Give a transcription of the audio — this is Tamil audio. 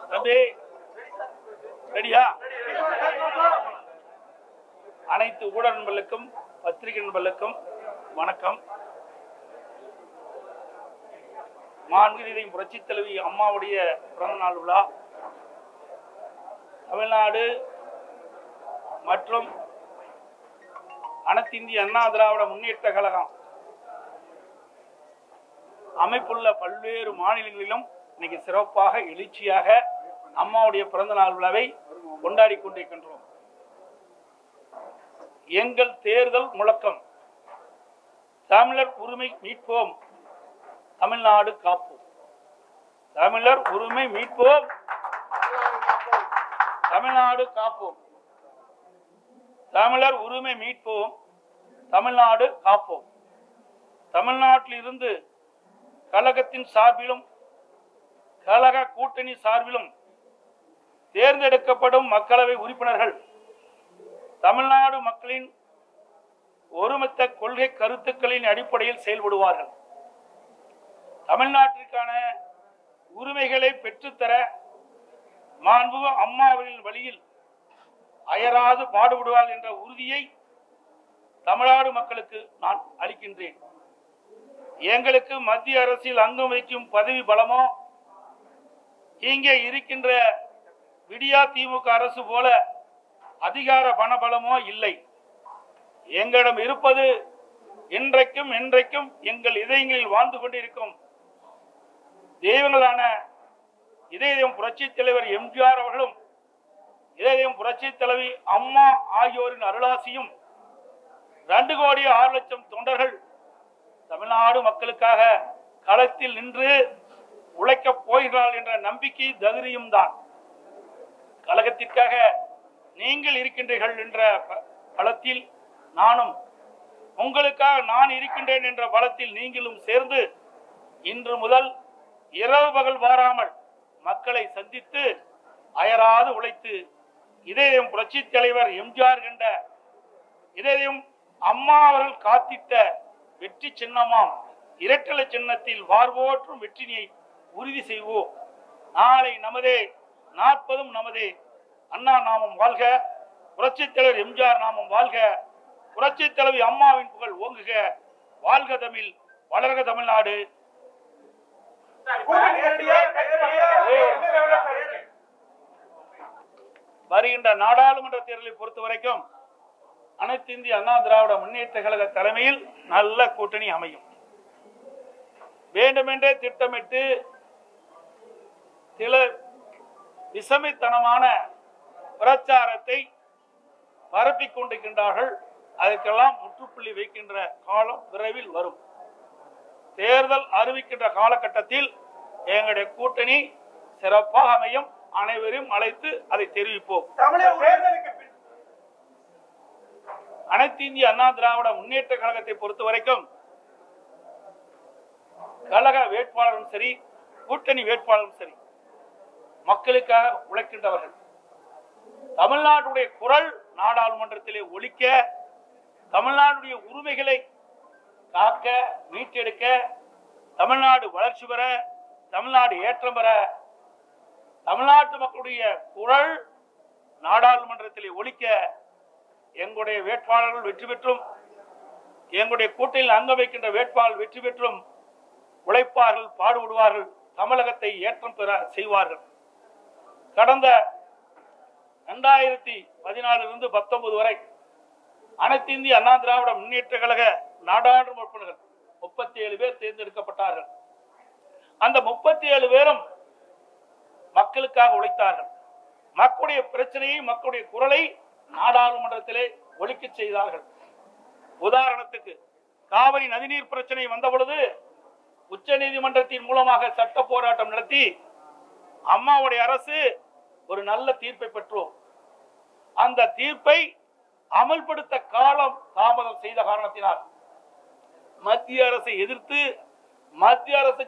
தம்பி ரெடியா? அனைத்து ஊடக நண்பர்களுக்கும் பத்திரிகை நண்பர்களுக்கும் வணக்கம். மாண்புமிகு புரட்சித் தலைவி அம்மாவுடைய பிறந்த நாள் விழா தமிழ்நாடு மற்றும் அனைத்து இந்திய அண்ணா திராவிட முன்னேற்ற கழகம் அமைப்புள்ள பல்வேறு மாநிலங்களிலும் இன்னைக்கு சிறப்பாக எழுச்சியாக அம்மாவுடைய பிறந்த நாள் விழாவை கொண்டாடி கொண்டிருக்கின்றோம். எங்கள் தேர்தல் முழக்கம் தமிழர் உரிமை மீட்போம், தமிழ்நாடு காப்போம். தமிழர் உரிமை மீட்போம், தமிழ்நாடு காப்போம். தமிழர் உரிமை மீட்போம், தமிழ்நாடு காப்போம். தமிழ்நாட்டில் இருந்து கழகத்தின் சார்பிலும் கழக கூட்டணி சார்பிலும் தேர்ந்தெடுக்கப்படும் மக்களவை உறுப்பினர்கள் தமிழ்நாடு மக்களின் ஒருமித்த கொள்கை கருத்துக்களின் அடிப்படையில் செயல்படுவார்கள். தமிழ்நாட்டிற்கான உரிமைகளை பெற்றுத்தர மாண்புமிகு அம்மா அவர்களின் வழியில் அயராது பாடுபடுவார்கள் என்ற உறுதியை தமிழ்நாடு மக்களுக்கு நான் அளிக்கின்றேன். எங்களுக்கு மத்திய அரசில் அங்கம் வைக்கும் பதவி பலமோ இங்கே இருக்கின்ற விடியா திமுக அரசு போல அதிகார பணபலமோ இல்லை. எங்களிடம் இருப்பது இன்றைக்கும் என்றைக்கும் எங்கள் இதயங்களில் வாழ்ந்து கொண்டிருக்கும் தெய்வங்களான இதயம் புரட்சி தலைவர் எம்ஜிஆர் அவர்களும் இதயம் புரட்சி தலைவி அம்மா ஆகியோரின் அருளாசியும் 2,06,00,000 தொண்டர்கள் தமிழ்நாடு மக்களுக்காக களத்தில் நின்று உழைக்கப் போகிறார்கள் என்ற நம்பிக்கை தைரியம் தான். கழகத்திற்காக நீங்கள் இருக்கின்றீர்கள் என்ற பலத்தில் நானும், உங்களுக்காக நான் இருக்கின்றேன் என்ற பலத்தில் நீங்களும் சேர்ந்து இன்று முதல் இரவு பகல் வாராமல் மக்களை சந்தித்து அயராது உழைத்து இதயம் புரட்சி தலைவர் எம்ஜிஆர் கண்ட இதயம் அம்மா அவர்கள் காத்திட்ட வெற்றி சின்னமாம் இரட்டலை சின்னத்தில் வார்வோற்றும் வெற்றியை உறுதி செய்வோம். நாளை நமதே, 40 நமதே. அண்ணா நாமம் வாழ்க, புரட்சி தலைவர் எம்ஜிஆர் நாமம் வாழ்க, புரட்சி தலைவி அம்மாவின் புகழ் ஓங்குக. வாழ்க தமிழ், வளர்க தமிழ்நாடு. வருகின்ற நாடாளுமன்ற தேர்தலை பொறுத்த வரைக்கும் அனைத்து இந்திய அண்ணா திராவிட முன்னேற்ற கழக தலைமையில் நல்ல கூட்டணி அமையும். வேண்டுமென்றே திட்டமிட்டு சில விசமித்தனமான பிரச்சாரத்தை பரப்பிக் கொண்டிருக்கின்றார்கள். அதற்கெல்லாம் முற்றுப்புள்ளி வைக்கின்ற காலம் விரைவில் வரும். தேர்தல் அறிவிக்கின்ற காலகட்டத்தில் எங்களுடைய கூட்டணி சிறப்பாக அமையும். அனைவரையும் அழைத்து அதை தெரிவிப்போம். அனைத்து இந்திய அண்ணா திராவிட முன்னேற்ற கழகத்தை பொறுத்த வரைக்கும் கழக வேட்பாளரும் சரி, கூட்டணி வேட்பாளரும் சரி, மக்களுக்காக உழைக்கின்றவர்கள். தமிழ்நாட்டுடைய குரல் நாடாளுமன்றத்திலே ஒலிக்க, தமிழ்நாடுடைய உரிமைகளை காக்க, மீட்டெடுக்க, தமிழ்நாடு வளர்ச்சி பெற, தமிழ்நாடு ஏற்றம் பெற, தமிழ்நாட்டு மக்களுடைய குரல் நாடாளுமன்றத்திலே ஒலிக்க எங்களுடைய வேட்பாளர்கள் வெற்றி பெற்றும், எங்களுடைய கூட்டணியில் அங்கம் வைக்கின்ற வேட்பாளர் வெற்றி பெற்றும் உழைப்பார்கள், பாடுபடுவார்கள், தமிழகத்தை ஏற்றம் பெற செய்வார்கள். கடந்த 2014 19 வரை அனைத்து இந்திய அண்ணா திராவிட முன்னேற்ற கழக நாடாளுமன்ற உறுப்பினர்கள் 37 பேர் தேர்ந்தெடுக்கப்பட்டார்கள். அந்த 37 பேரும் மக்களுக்காக உழைத்தார்கள். மக்களுடைய பிரச்சனையை, மக்களுடைய குரலை நாடாளுமன்றத்திலே ஒலிக்க செய்தார்கள். உதாரணத்துக்கு காவிரி நதிநீர் பிரச்சனை வந்த பொழுது உச்ச நீதிமன்றத்தின் மூலமாக சட்ட போராட்டம் நடத்தி அம்மாவுடைய அரசு ஒரு நல்ல தீர்ப்பை பெற்றோம். அந்த தீர்ப்பை அமல்படுத்த காலம் தாமதம் செய்த காரணத்தினால் மத்திய அரசை எதிர்த்து மத்திய அரசு